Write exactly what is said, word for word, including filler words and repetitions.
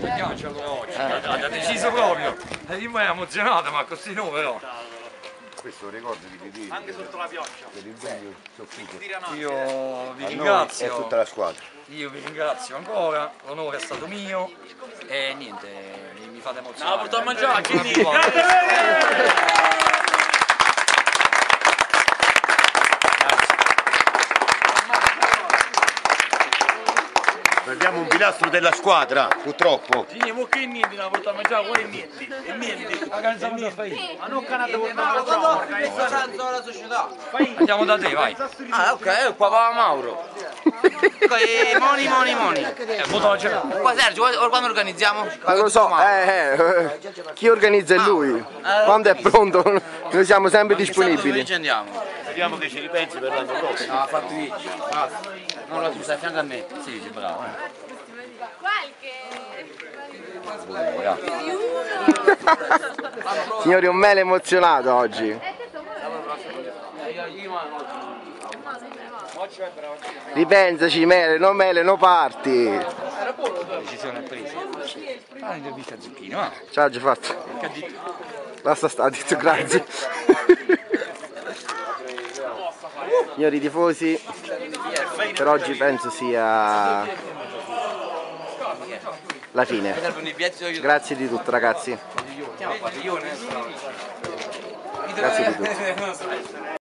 Andiamoci allora oggi, ha deciso proprio. E io mi è emozionato, ma così no però. Questo ricordo di Didi. Anche sotto la pioggia. Dell'impegno soffuso. Io vi A noi ringrazio. e a tutta la squadra. Io vi ringrazio ancora, l'onore è stato mio e niente, mi fate emozionare. No, porto a mangiare, Ancora quindi- più volte. Perdiamo un pilastro della squadra, purtroppo. Sì, ma che niente, la porto a mangiare, vuoi niente? E niente. Organizziamo da fai. Ma non canate porto a mangiare, organizziamo la società. Andiamo da te, vai. Ah, ok, è qua va Mauro. Ok, moni, moni, moni. Eh, voto la Qua Sergio, ora quando organizziamo? Non lo so, eh, eh, chi organizza è lui. Quando è pronto noi siamo sempre disponibili. Dove ci andiamo? Vediamo che ci ripensi per l'anno prossimo. No, ha fatto Luigi. Basta. Non lo so, stai a fianco a me. Sì, sì, bravo. Signori, un mele emozionato oggi. Ripensaci, mele, no mele, no parti. La decisione è presa. Ah, l'intervista a Zucchino, ah. Ce l'ha già fatto. Che ha detto? Basta sta, ha detto grazie. Signori tifosi, per oggi penso sia la fine. Grazie di tutto ragazzi. Grazie di tutto.